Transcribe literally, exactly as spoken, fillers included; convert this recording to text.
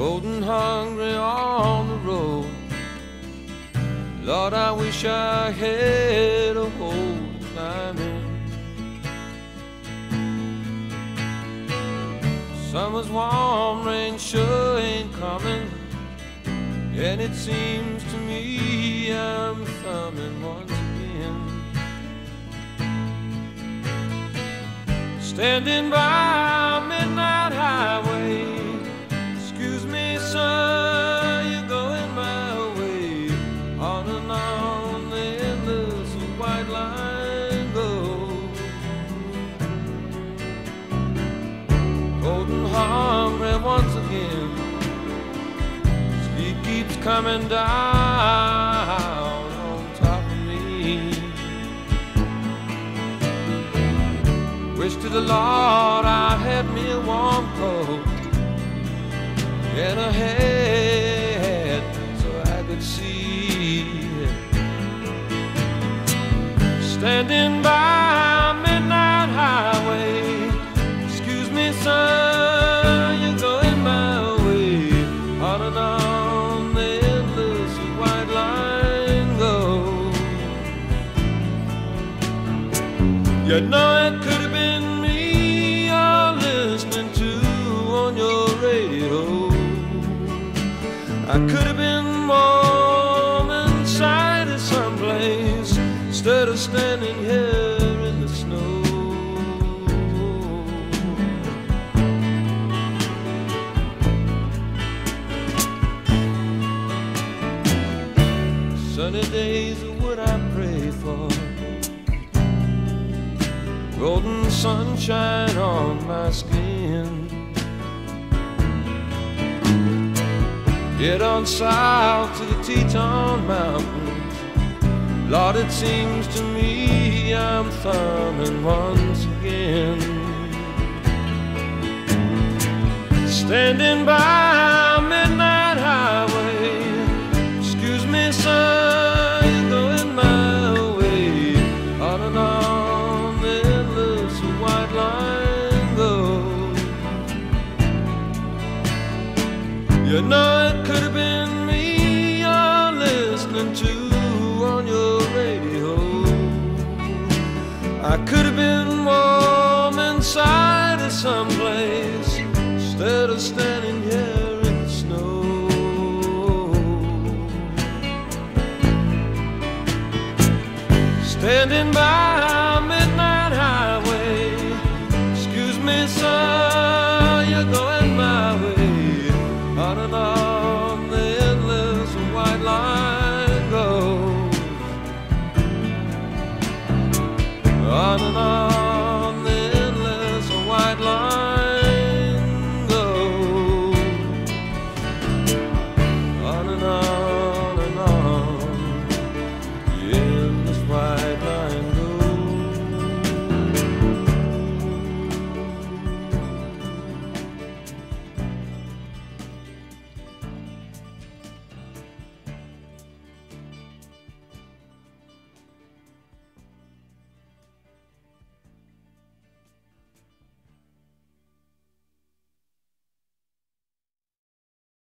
cold and hungry on the road. Lord, I wish I had a hole to climb in. Summer's warm, rain sure ain't coming, and it seems to me I'm thumbing once again. Standing by a midnight highway, excuse me sir, you're going my way. On and on the endless white line goes. Cold and hungry once again, sleep keeps coming down on top of me. Wish to the Lord I had me a warm coat and a hat so I could see. Standing by a midnight highway, excuse me sir, you're going my way. On and on the endless white line goes. You know it could have been me you're listening to on your radio. I could have been warm inside of someplace instead of standing here in the snow. Sunny days are what I pray for, golden sunshine on my skin. Get on south to the Teton Mountains, Lord, it seems to me I'm thumbing once again. Standing by a midnight highway, excuse me sir, you're going my way. On and on the endless white line goes. You know it could have been me you're listening to on your radio. I could have been warm inside of someplace instead of standing here in the snow. Standing by a midnight highway, excuse me sir, you're going my way. On and on